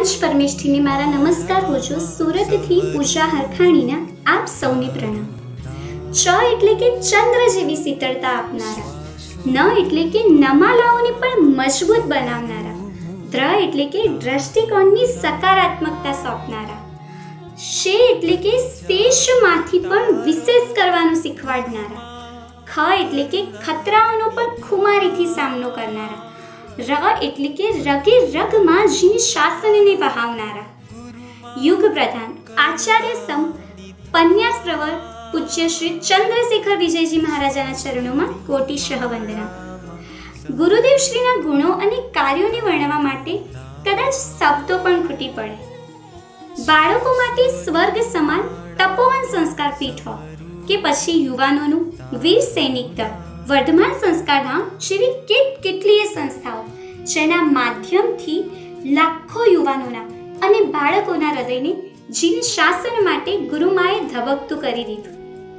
पंच परमेष्ठी ने मारा नमस्कार होजो। सूरत थी पूजा हरखाणी ना आप सौने प्रणाम। च एटले के चंद्र जेवी शीतलता आपनारा, न एटले के नमालाओने पण मजबूत बनावनारा, द्र एटले के दृष्टिकोणनी सकारात्मकता सोंपनारा, शे एटले के शेषमांथी पण विशेष करवानुं शीखवाडनारा, ख एटले के खतराओनो पण खुमारीथी सामनो करनारा, र एटले के रगे रगमां जीने शासनने वहावनारा, युग प्रधान आचार्य सम पन्यास प्रवर पूज्य श्री चंद्रशेखर विजयजी महाराजाना चरणोमां कोटिशः वंदना। गुरुदेव श्रीना गुणो अने कार्योने वर्णवा माटे कदाच शब्दो पण खूटी पड़े। बाळको माटे स्वर्ग समान तपोवन संस्कार पीठ हो के पछी युवानोनुं वीर सैनिक दળ, वर्धमान संस्कारधाम जेवी કેટલીય સંસ્થાઓ જેના માધ્યમથી લાખો યુવાનોના અને બાળકોના હૃદયને જીન શાસન માટે ગુરુમાએ ધબકતું કરી દીધું।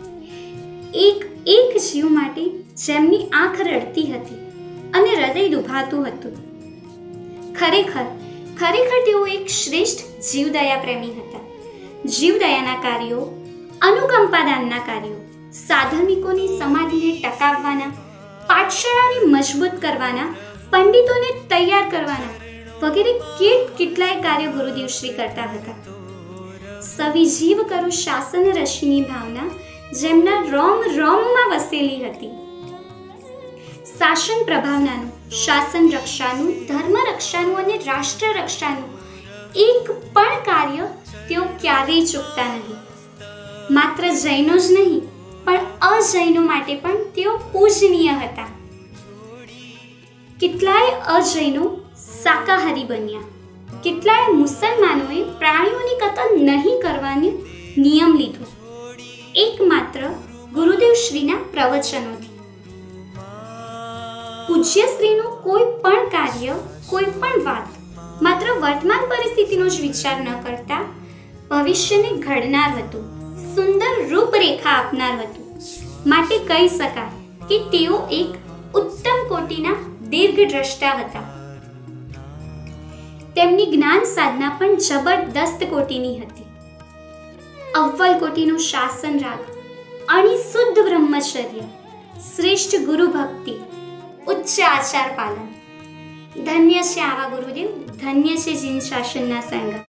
એક જીવ માટે જેમની આંખ રડતી હતી અને હૃદય દુભાતું હતું। ખરેખર તેઓ એક શ્રેષ્ઠ જીવદયા પ્રેમી હતા। જીવદયાના કાર્યો, અનુકંપાદાનના કાર્યો, સાધનિકોની સમાધિને ટકાવવાના, પાઠશાળાને મજબૂત કરવાના, પંડિતોને તૈયાર કરવાના વગેરે કેટલાય કાર્યો ગુરુદેવ શ્રી કરતા હતા। સવિજીવ કરું શાસન રશીની ભાવના જેમના રોમ રોમમાં વસેલી હતી। શાસન પ્રભાવનાનું, શાસન રક્ષાનું, ધર્મ રક્ષાનું અને રાષ્ટ્ર રક્ષાનું એક પણ કાર્ય તેઓ ક્યારેય ચૂકતા નહીં। માત્ર જૈનો જ નહીં પણ અજૈનો માટે પણ તેઓ પૂજનીય હતા। કેટલાય અજૈનો શાકાહારી બન્યા, કેટલાય મુસલમાનોએ પ્રાણીઓની કતલ નહીં કરવાનો નિયમ લીધો, એકમાત્ર ગુરુદેવ શ્રીના પ્રવચનોથી। પૂજ્ય શ્રીનું કોઈ પણ કાર્ય, કોઈ પણ વાત માત્ર વર્તમાન પરિસ્થિતિનો જ વિચાર ન કરતા ભવિષ્યને ઘડનાર હતું, સુંદર રૂપરેખા આપનાર હતું। માટે કહી શકાય કે તેઓ એક ઉત્તમ કોટીના દીર્ઘદ્રષ્ટા હતા। તેમની જ્ઞાન સાધના પણ જબરદસ્ત કોટીની હતી। અવ્વલ કોટીનું શાસન રાગ, અણિશુદ્ધ બ્રહ્મચર્ય, શ્રેષ્ઠ ગુરુ ભક્તિ, ઉચ્ચ આચાર પાલન। ધન્ય છે આવા ગુરુદેવ, ધન્ય છે જીન શાસનના સંગ।